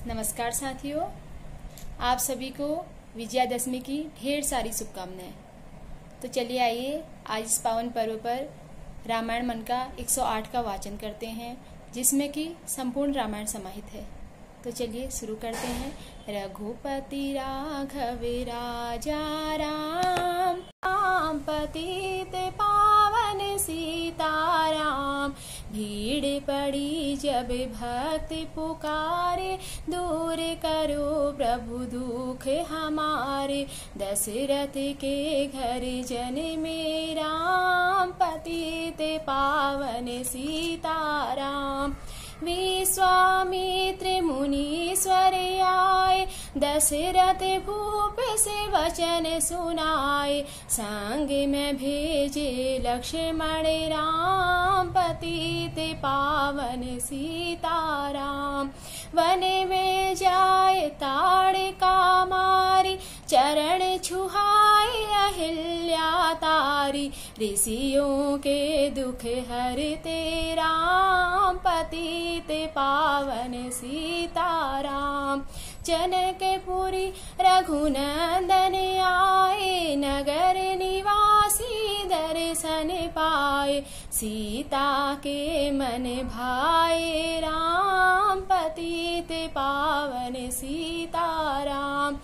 नमस्कार साथियों, आप सभी को विजयादशमी की ढेर सारी शुभकामनाएं। तो चलिए आइए आज इस पावन पर्व पर रामायण मन का 108 का वाचन करते हैं, जिसमें कि संपूर्ण रामायण समाहित है। तो चलिए शुरू करते हैं। रघुपति राघव राजा राम, राम पतित पावन सीताराम। भीड़ पड़ी जब भक्ति पुकारे, दूर करो प्रभु दुख हमारे। दशरथ के घर जन में राम, पतित पावन सीताराम। विश्वामित्र मुनीश्वर आए, दशरथ भूप से वचन सुनाए। संग में भेजे लक्ष्मण राम, पतित पावन सीताराम। वन में जाए ताड़का मारी, चरण छुहाए अहिल्या तारी। ऋषियों के दुख हरते राम, पतित पावन सीताराम। जनकपुरी रघुनंदन आए, नगर निवासी दर्शन पाए। सीता के मन भाए राम, पतित पावन सीताराम।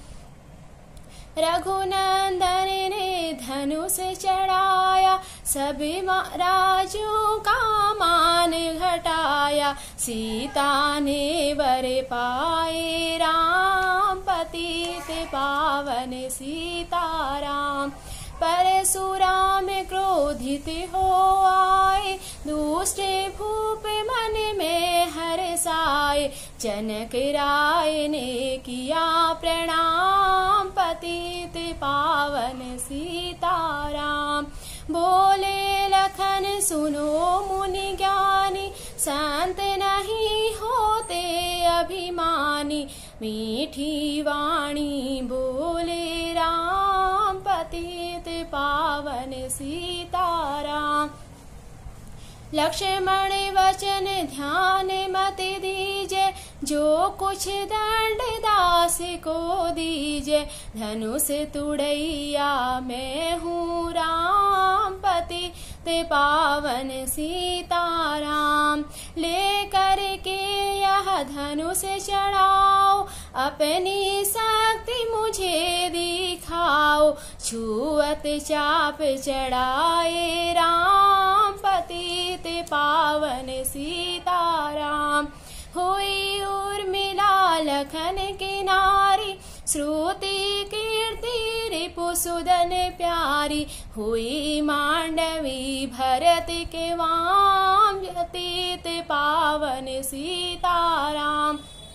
रघुनंदन ने धनुष चढ़ाया, सभी राजों का मान घटाया। सीता ने वर पाए राम, पतित पावन सीताराम। परशुराम क्रोधित हो आए, दुष्ट भूप मन में हर्षाए। जनक राय ने किया प्रणाम, पतित पावन सीताराम। बोले लखन सुनो मुनि ज्ञानी, संत नहीं होते अभिमानी। मीठी वाणी बोले राम, पतित पावन सीताराम। लक्ष्मण वचन ध्यान मत दीजे, जो कुछ दंड दास को दीजे। धनुष तुड़ैया मैं हूँ राम, पतित पावन सीताराम। लेकर के यह धनुष चढ़ाओ, अपनी शक्ति मुझे दिखाओ। छुअत चाप चढ़ाए राम, पतित पावन सीताराम। हुई उर्मिला लखन की नारी, श्रुति कीर्ति रिपुसुदन प्यारी। हुई मांडवी भरत के वाम, पतित पावन सीताराम।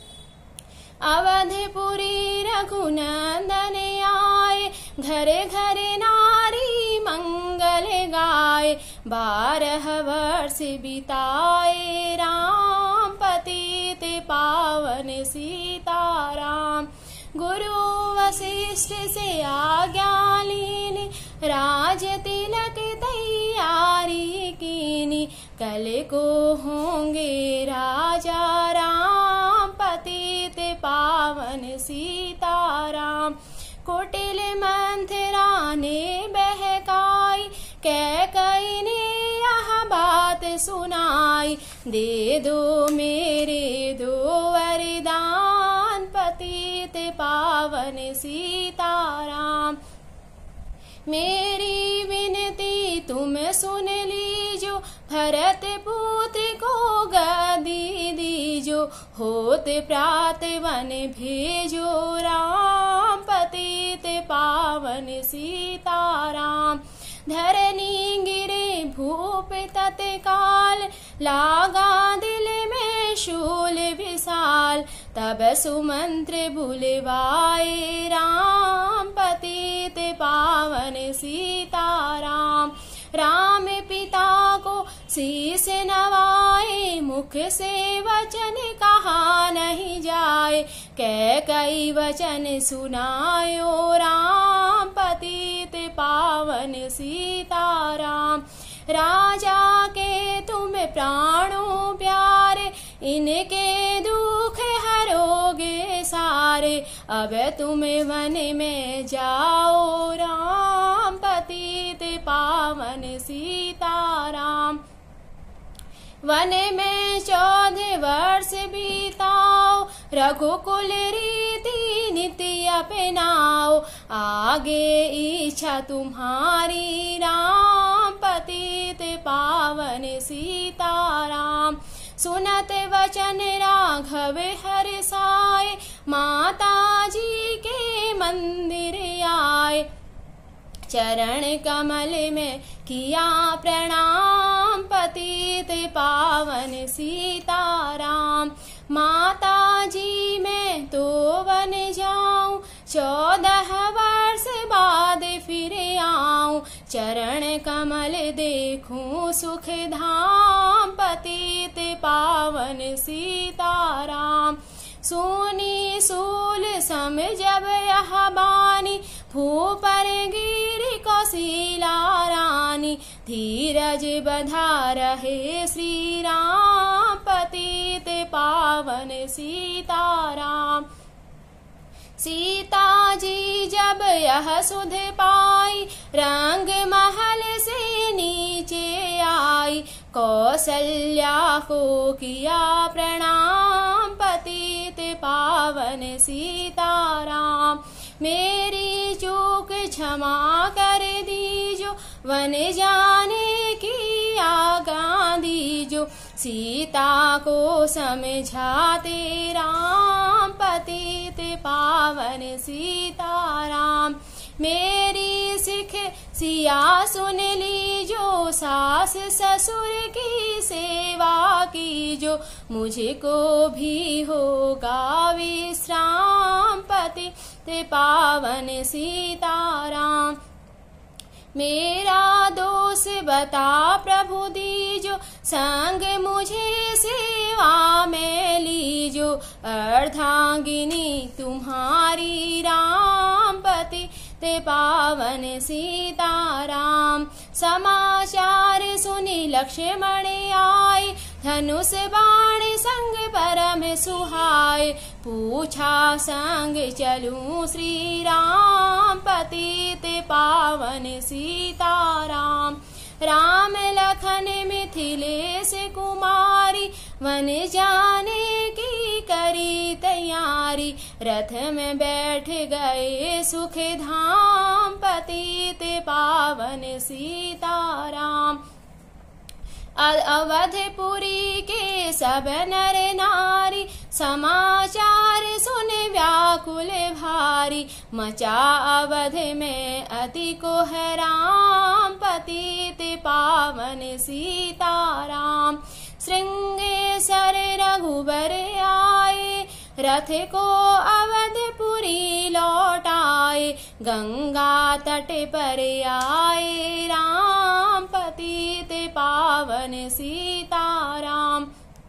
अवधपुरी रघुनंदन आए, घरे घरे नारी मंगल गाए। 12 वर्ष बिताए राम, पतित पावन सीताराम। गुरु वशिष्ठ से आज्ञा लीनी, राज तिलक तैयारी कीनी। कल को होंगे राजा राम, पतित पावन सीताराम। कुटिल मंथरा ने बहकाई, कैकई ने यह बात सुनाई। दे दो मेरे दो वरदान, पतित पावन सीताराम। मेरी विनती तुम सुन लीजो, भरत पुत्र को गद्दी दीजो। होत प्रात वन भेजो राम, पतित पावन सीताराम। धरनी गिरे भूप तत्काल, लागा दिल में शूल विशाल। तब सुमंत्र बुलवाए राम, पतित पावन सीताराम। राम पिता को शीस नवाए, मुख से वचन कहा नहीं जाए। कैकई वचन सुनायो राम, पतित पावन सीताराम। राजा के तुम प्राणों प्यारे, इनके दुख हरोगे हारे, अब तुम वन में जाओ राम, पतित पावन सीताराम। वन में 14 वर्ष बीताओ, रघुकुल रीति नित्य अपनाओ, आगे इच्छा तुम्हारी राम, पतित पावन सीताराम। सुनत वचन राघव हर्षाए, माता जी के मंदिर आए, चरण कमल में किया प्रणाम, पतित पावन सीताराम। माता जी मैं तो वन जाऊं, 14 वर्ष बाद फिर आऊं, चरण कमल देखूं सुख धाम, पतित पावन सीताराम। सोनी सूल सम जब यह बानी, भूपर गिरी कौशिला रानी, धीरज बधा रहे श्री राम, पतित पावन सीताराम। सीता जी जब यह सुध पाई, रंग महल से नीचे आई, कौशल्या को किया प्रणाम, पतित पावन सीताराम। मेरी चूक क्षमा कर दीजो, वन जाने की आज्ञा दीजो, सीता को समझाते राम, पतित पावन सीताराम। मेरी सिख सिया सुन लीजो, सास ससुर की सेवा कीजो, मुझको भी होगा विश्राम, पतित पावन सीताराम। मेरा दोष बता प्रभु दीजो, संग मुझे सेवा में लीजो, अर्धांगिनी तुम्हारी राम, पतित पावन सीताराम। समाचार सुनी लक्ष्मण आए, धनुष बाण संग परम सुहाए, पूछा संग चलूं श्री राम, पतित पावन सीताराम। राम लखन मिथिलेश कुमारी, वन जाने की करी तैयारी, रथ में बैठ गए सुख धाम, पतित पावन सीताराम। अवधपुरी के सब नर नारी, समाचार सुन व्याकुल भारी, मचा अवध में अति कोहराम, पतित पावन सीताराम। श्रृंगेश्वर रघुबर आए, रथ को अवधपुरी लौटाए, गंगा तट पर आए राम, पतित पावन सीताराम।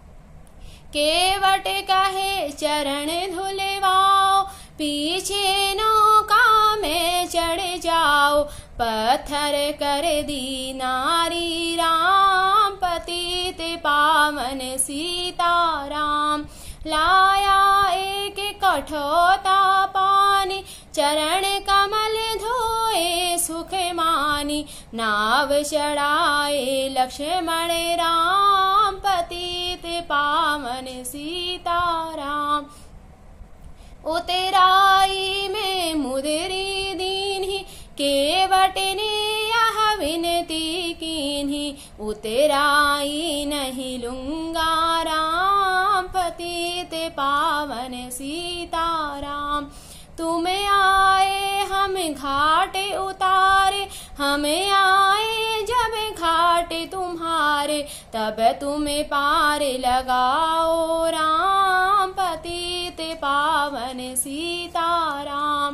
केवट कहे चरण धुलवाओ, पीछे नौका में चढ़ जाओ, पत्थर कर दी नारी राम, पतित पावन सीताराम। लाया एक कठोता पानी, चरण कमल धोए सुख मानी, नाव चढ़ाए लक्ष्मण राम, पतित पावन सीताराम। उतराई में मुदरी दीन्ही, केवट ने यह विनती कीन्ही, उतराई नहीं लूंगा राम, पतित पावन सीताराम। तुम आए हम घाट उतारे, हम आए जब घाट तुम्हारे, तब तुम्हें पार लगाओ राम, पतित पावन सीताराम।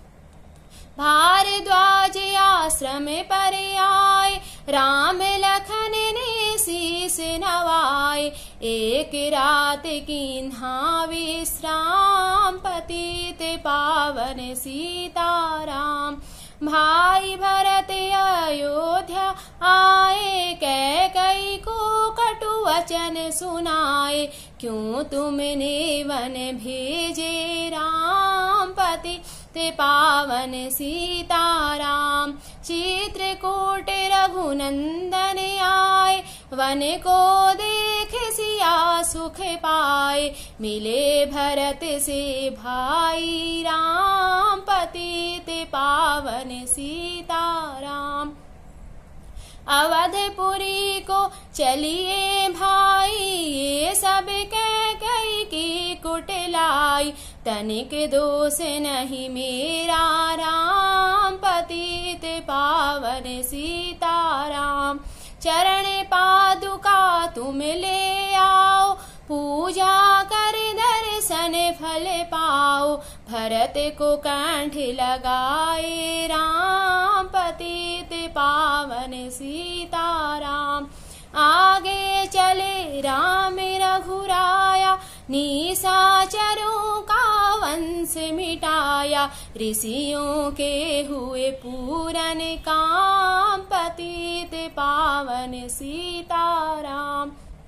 भारद्वाज आश्रम पर आए, राम लखन ने शीस नवाए, एक रात कीन्हा विश्राम, पतित पावन सीताराम। भाई भरत अयोध्या आए, कैकई को कटु वचन सुनाए, क्यों तुमने वन भेजे राम, ते पावन सीताराम। चित्रकूट रघुनंदन आए, वन को देख सिया सुख पाए। मिले भरत से भाई राम, पतित पावन सीताराम। अवधपुरी को चलिए भाई, ये सब कैकेयी की कुटिलाई। तनिक दोष नहीं मेरा राम, पतित पावन सीताराम। चरण पादुका तुम ले आओ, पूजा कर दर्शन फल पाओ। भरत को कंठ लगाए राम, पतित पावन सीताराम। आगे चले राम रघुराया, निशाचरों का वंश मिटाया। ऋषियों के हुए पूरन काम, पतित पावन सीताराम।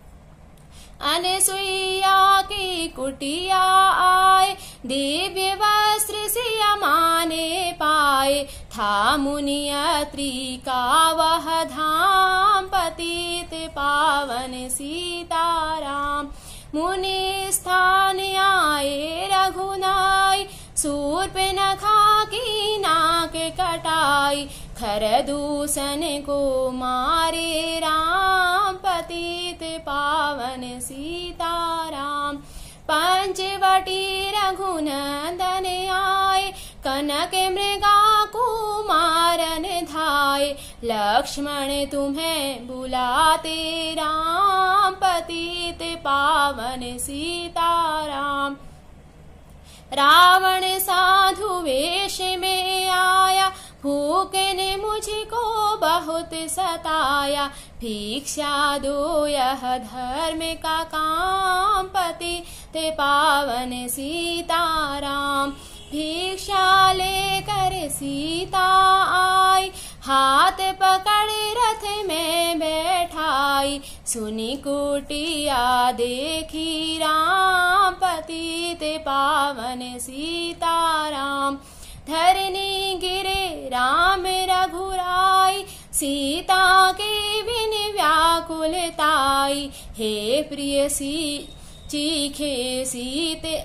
अनसुईया की कुटिया आए, दिव्य वस्त्र सिया माने पाए। था मुनि अत्रि का वह धाम, पतित पावन सीताराम। मुनि स्थान आए रघुनाई, शूर्पणखा की नाक कटाई। खरदूषण को मारे राम, पतित पावन सीताराम। पंचवटी रघुनंदन आए, कनक मृगा कुमारन धाये। लक्ष्मण तुम्हें बुलाते राम, पतित पावन सीताराम। रावण साधु वेश में आया, भूख ने मुझको बहुत सताया। भिक्षा दो यह धर्म का काम, पतित पावन सीताराम। भिक्षा लेकर सीता आई, हाथ पकड़ रथ में बैठाई। सुनी कुटिया देखी राम, पतित पावन सीताराम। धरनी गिरे राम रघुराई, सीता के बिन व्याकुलताई। हे प्रिय चीखे सीते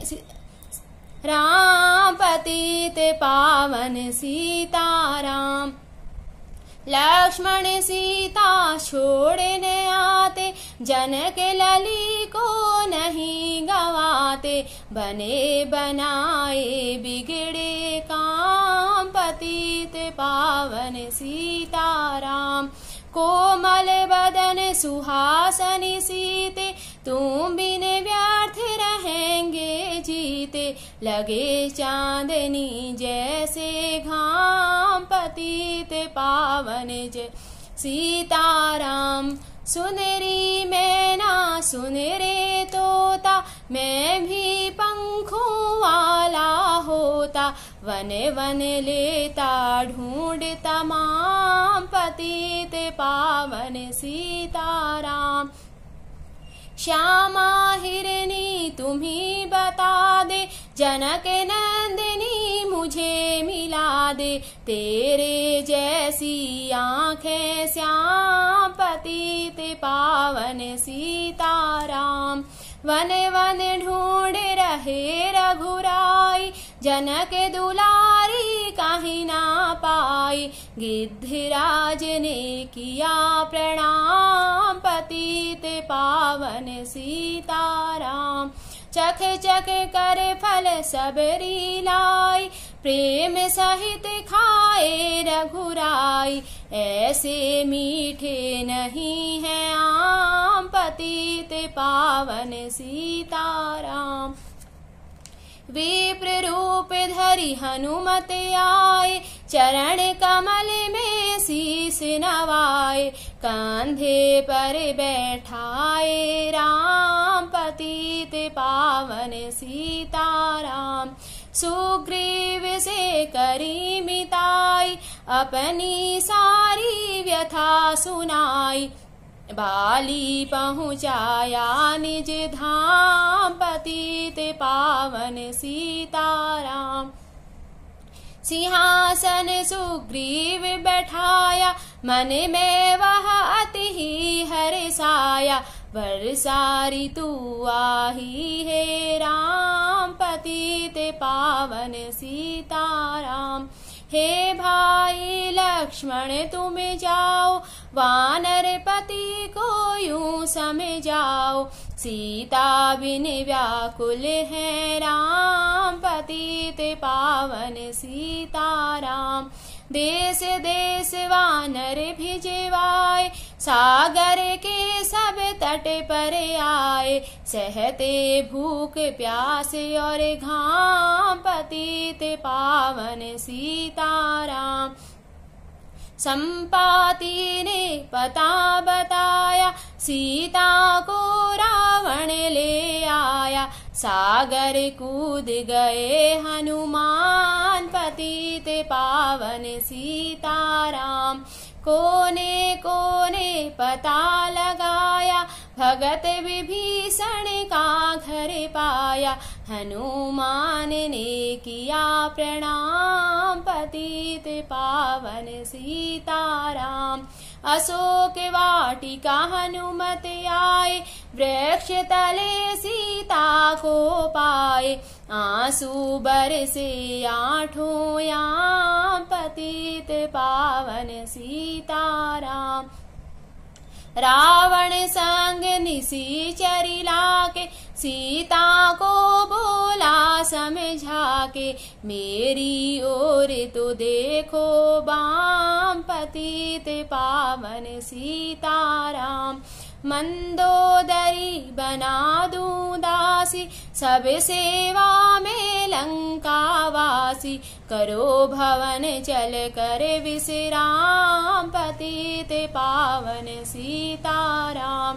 राम, पतित पावन सीताराम। लक्ष्मण सीता छोड़ने आते, जनक लली को नहीं गवाते। बने बनाए बिगड़े काम, पतित पावन सीताराम। कोमल बदन सुहासनी सीते, तुम बिन व्यर्थ रहेंगे जीते। लगे चांदनी जैसे घाम, पतित पावन जय सीताराम। सुनरी मैना सुन रे तोता, मैं भी पंखों वाला होता। वन वन लेता ढूंढ तमाम, पतित पावन सीताराम। श्यामा हिरनी तुम्ही बता दे, जनक नंदिनी मुझे मिला दे। तेरे जैसी आंखें श्याम, पतित पावन सीताराम। वन वन ढूंढ रहे रघुराई, जनक दुलारी कहीं ना पाई। गिद्धराज ने किया प्रणाम, पतित पावन सीताराम। चख चख कर फल सबरी लाई, प्रेम सहित खाए रघुराई। ऐसे मीठे नहीं है आम, पतित पावन सीताराम। विप्र रूप धरि हनुमत आए, चरण कमल में शीस नवाए। कंधे पर बैठाए राम, पतित पावन सीताराम। सुग्रीव से करी मिताई, अपनी सारी व्यथा सुनाई। बाली पहुँचाया निज धाम, पतित पावन सीताराम। सिंहासन सुग्रीव बैठाया, मन में वह अति ही हर्षाया। वर्षा ऋतु आही है राम, पतित पावन सीताराम। हे भाई लक्ष्मण तुम जाओ, वानर पति को यूं समझाओ। सीता बिन व्याकुल है राम, पतित पावन सीताराम। देश देश वानर भिजवाए, सागर के सब तट पर आए। सहते भूख प्यास और घाम, पतित पावन सीताराम। संपाति ने पता बताया, सीता को रावण ले आया। सागर कूद गए हनुमान, पतित पावन सीताराम। कोने कोने पता लगाया, भगत विभीषण का घर पाया। हनुमान ने किया प्रणाम, पतित पावन सीताराम। अशोक वाटिका हनुमत आए, वृक्ष तले सीता को पाए। आंसू बरसे आठों याम, पतित पावन सीताराम। रावण संग निशाचरी लाके, सीता को बोला समझा के। मेरी ओर तो देखो बाम, पतित पावन सीताराम। मंदोदरी बना दूं दासी, सब सेवा में लंकावासी। करो भवन चल कर विश्राम, पतित पावन सीताराम।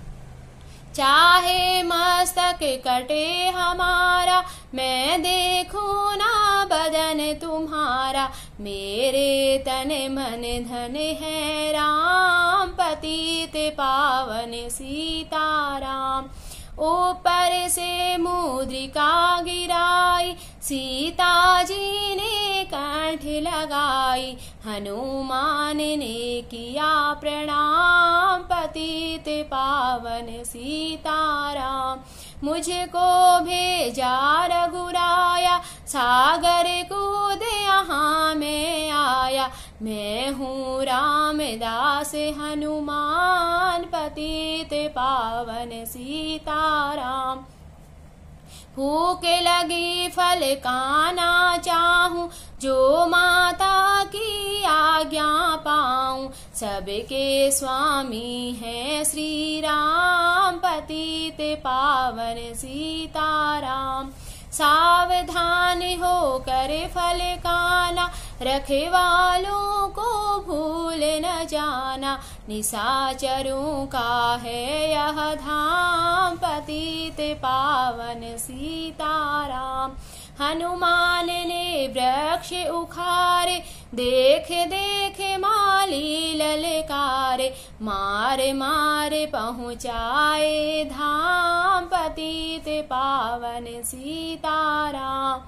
चाहे मस्तक कटे हमारा, मैं देखूं ना बदन तुम्हारा। मेरे तन मन धन है राम, पतित पावन सीताराम। ऊपर से मुद्रिका गिराई, सीता जी ने कंठ लगाई। हनुमान ने किया प्रणाम, पतित पावन सीताराम। मुझको भेजा रघुराया, सागर कूद यहाँ मैं आया। मैं हूँ रामदास हनुमान, पतित पावन सीताराम। भूख लगी फल खाना चाहूं, जो माता की आज्ञा पाऊं। सबके स्वामी हैं श्री राम, पतित पावन सीताराम। सावधान होकर फल खाना, रखवालों को भूल न जाना। निशाचरों का है यह धाम, पतित पावन सीताराम। हनुमान ने वृक्ष उखारे, देख देख माली ललकारे। मार मार पहुँचाए धाम, पतित पावन सीताराम।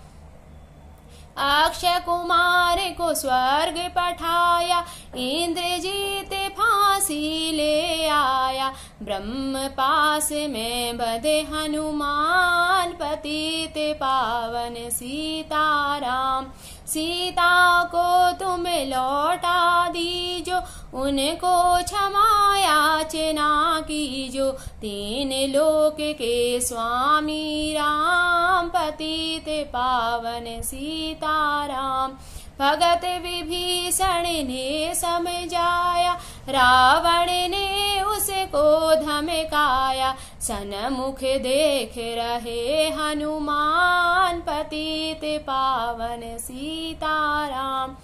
अक्षय कुमार को स्वर्ग पठाया, इंद्रजीत फांसी ले आया। ब्रह्म पास में बधे हनुमान, पतित पावन सीताराम। सीता को तुम लौटा दीजो, उनको क्षमा याचना कीजो। तीन लोक के स्वामी राम, पतित पावन सीताराम। भगत विभीषण ने समझाया, रावण ने उसको धमकाया। सन्मुख देख रहे हनुमान, पतित पावन सीताराम।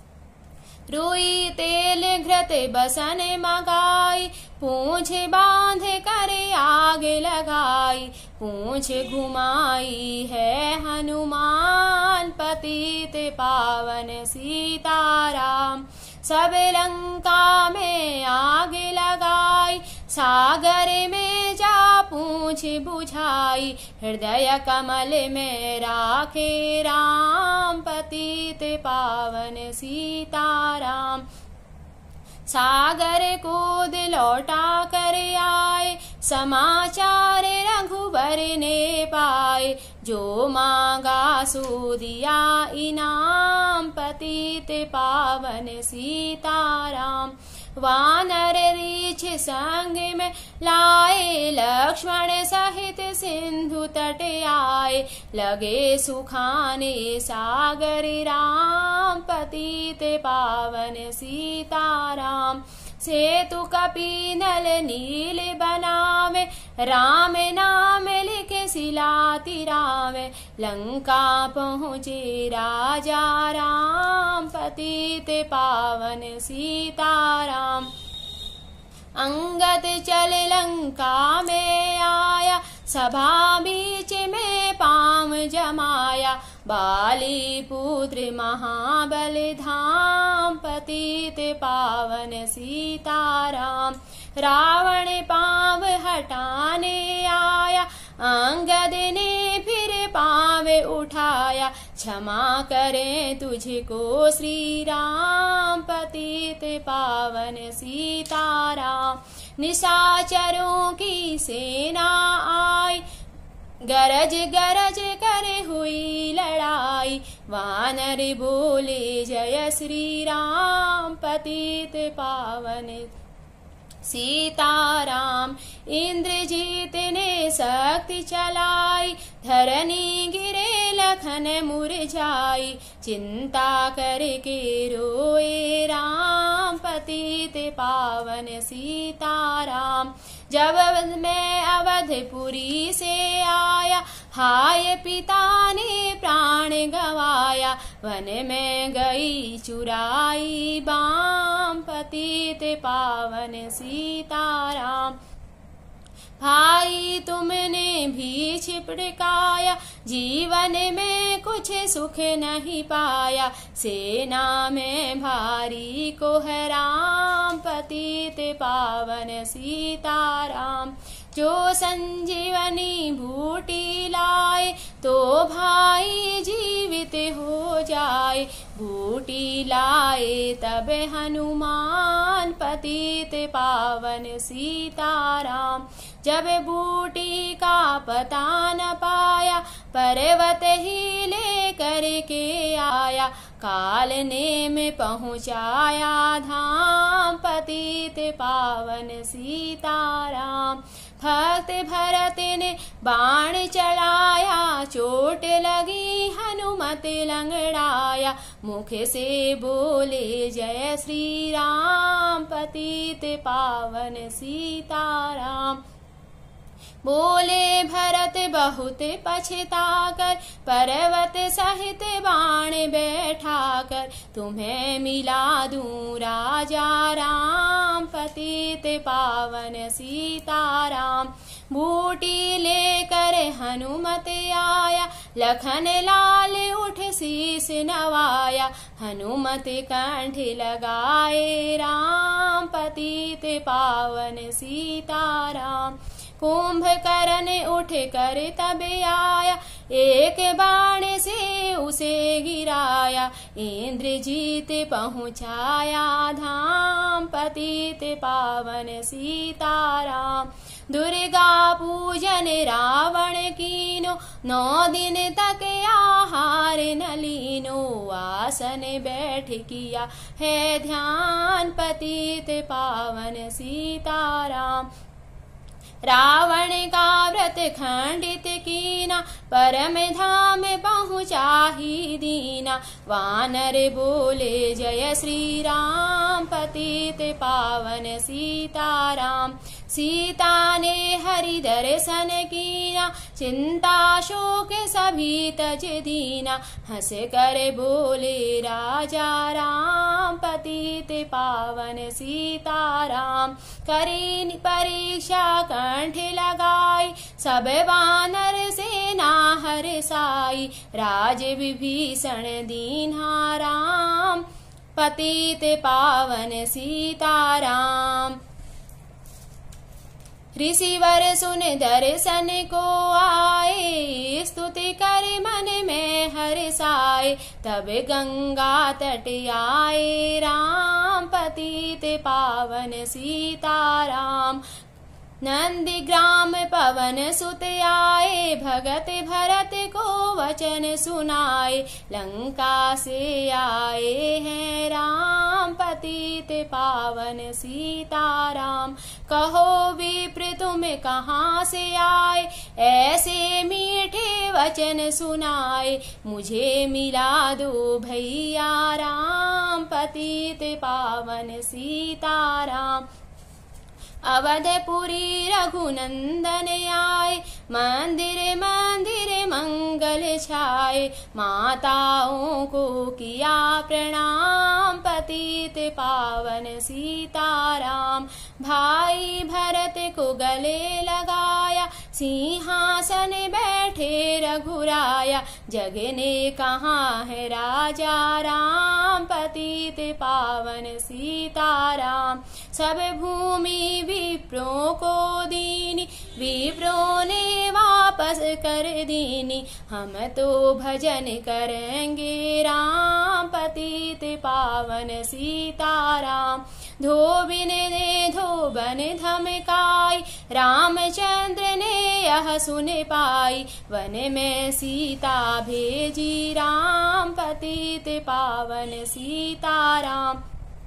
रुई तेल घृत बसन मगाई, पूंछ बांध कर आग लगाई। पूंछ घुमाई है हनुमान, पतित पावन सीताराम। सब लंका में आग लगाई, सागर में जा पूंछ बुझाई, हृदय कमल में राखे राम, पतित पावन सीताराम। सागर कूद लौटा कर आए, समाचार रघुबर ने पाए, जो मांगा सो दिया इनाम, पतित पावन सीताराम। वानर रीछ संग में लाए, लक्ष्मण सहित सिंधु तट आए, लगे सुखाने सागर राम, पतित पावन सीताराम। सेतु कपिनल नील बनावे, राम नाम लिख शिला तिरावे, लंका पहुँचे राजा राम, पतित पावन सीताराम। अंगद चल लंका में आया, सभा बीच में पाम जमाया, बाली पुत्र महाबल धाम, पतित पावन सीताराम। रावण पाँव हटाने आया, अंगद ने फिर पाँव उठाया, क्षमा करें तुझको श्री राम, पतित पावन सीताराम। निशाचरों की सेना आई, गरज गरज करे हुई लड़ाई, वानर बोले जय श्री राम, पतित पावन सीताराम। इंद्रजीत ने शक्ति चलाई, धरनी गिरे लखन मुरझाई, चिंता करके रोए राम, पतित पावन सीताराम। जब मैं अवधपुरी से आया, हाय पिता ने प्राण गवाया, वन में गई चुराई बाम, पतित पावन सीताराम। भाई तुमने भी छिपड़काया, जीवन में कुछ सुख नहीं पाया, सेना में भारी को है राम, पतित पावन सीताराम। जो संजीवनी बूटी लाए, तो भाई जीवित हो जाए, बूटी लाए तब हनुमान, पतित पावन सीताराम। जब बूटी का पता न पाया, पर्वत ही ले करके आया, काल ने में पहुँचाया धाम, पतित पावन सीताराम। भक्त भरत ने बाण चलाया, चोट लगी हनुमत लंगड़ाया, मुख से बोले जय श्री राम, पतित पावन सीताराम। बोले भरत बहुत पछताकर, पर्वत सहित बाण बैठा कर, तुम्हें मिला दूं राजा राम, पतित पावन सीताराम। बूटी लेकर हनुमत आया, लखन लाल उठ शीस नवाया, हनुमत कंठ लगाए राम, पतित पावन सीताराम। कुंभकर्ण उठ कर तब आया, एक बाण से उसे गिराया, इंद्रजीत पहुँचाया धाम, पतित पावन सीताराम। दुर्गा पूजन रावण कीनो, 9 दिन तक आहार न लीनो, आसन बैठ किया है ध्यान, पतित पावन सीताराम। रावण का व्रत खंडित कीना, परम धाम पहुँचा ही दीना, वानर बोले जय श्री राम, पतित पावन सीताराम। सीता ने हरि दर्शन कीना, चिंता शोक सभी तज दीना, हंस कर बोले राजा राम, पतित पावन सीताराम। करी परीक्षा कंठ लगाई, सब वानर सेना हर साई, राज विभीषण दीन्हा राम, पतित पावन सीताराम। ऋषिवर सुन दर्शन को आए, स्तुति कर मन में हर्षाए। तब गंगा तट आए राम, पतित पावन सीताराम। नंदीग्राम पवन सुत आए, भगत भरत को वचन सुनाए। लंका से आए हैं राम, पतित पावन सीताराम। कहो विप्र तुम कहाँ से आए, ऐसे मीठे वचन सुनाए। मुझे मिला दो भैया राम, पतित पावन सीताराम। अवधपुरी रघुनंदन आए, मंदिर मंदिर मंगल छाए। माताओं को किया प्रणाम, पतित पावन सीताराम। भाई भरत को गले लगाया, सिंहासन बैठे रघुराया। जगने कहाँ है राजा राम, पतित पावन सीताराम। सब भूमि विप्रों को दीनी, विप्रों ने वापस कर दीनी। हम तो भजन करेंगे राम, पतित पावन सीताराम। धोबिन ने धोबन धमकाई, रामचंद्र ने यह सुन पाई। वन में सीता भेजी राम, पतित पावन सीताराम।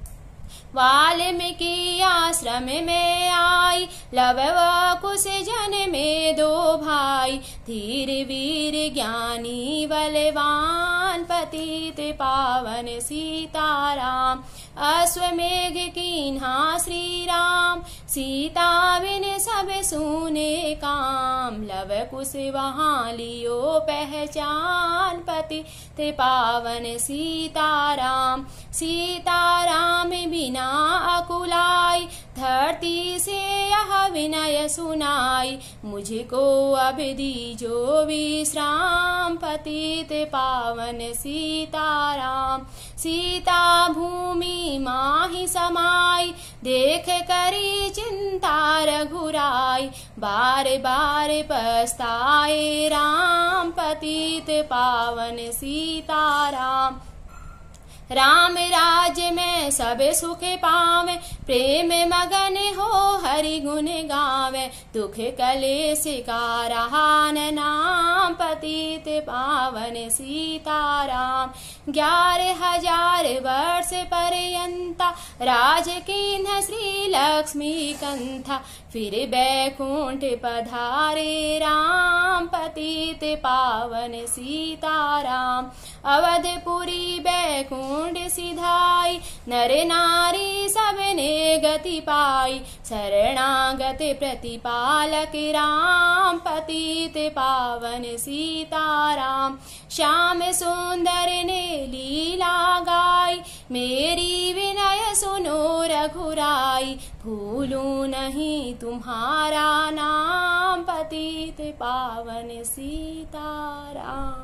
वाल्मीकि आश्रम में आई, लव व कुश जन में दो भाई। धीर वीर ज्ञानी बलवान, पतित पावन सीताराम। अश्वमेघ कीन्हा श्री राम, सीता बिन सब सुने काम। लव कुश वहाँ लियो पहचान, पतित पावन सीताराम। सीताराम बिना अकुलाई, धरती से यह विनय सुनाई। मुझको अब दीजो विश्राम, पतित पावन सीताराम। सीता भूमि माहि समाई, देख करी चिंता रघुराई। बार बार पछताए राम, पतित पावन सीताराम। राम राज्य में सब सुख पावे, प्रेम मगन हो हरि गुण गावे। दुख कलेश का रहा न नाम, पतित पावन सीताराम। 11,000 वर्ष पर्यंता राज कीन्ह श्री लक्ष्मी कंथा। फिर बैकुंठ पधारे राम, पतित पावन सीताराम। अवधपुरी बैकुंठ सिधाई, नर नारी सबने गति पाई। शरणागत प्रतिपालक राम, पतित पावन सीताराम। श्याम सुंदर ने लीला गाई, मेरी विनय सुनो रघुराई। भूलूं नहीं तुम्हारा नाम, पतित पावन सीताराम।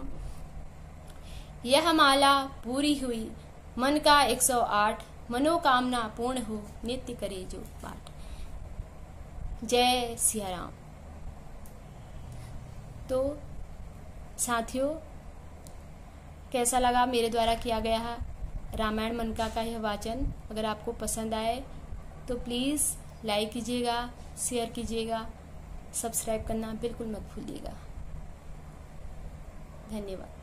यह माला पूरी हुई, मन का 108, मनोकामना पूर्ण हो, नित्य करे जो पाठ। जय सिया राम। तो साथियों, कैसा लगा मेरे द्वारा किया गया है रामायण मनका का यह वाचन? अगर आपको पसंद आए तो प्लीज़ लाइक कीजिएगा, शेयर कीजिएगा, सब्सक्राइब करना बिल्कुल मत भूलिएगा। धन्यवाद।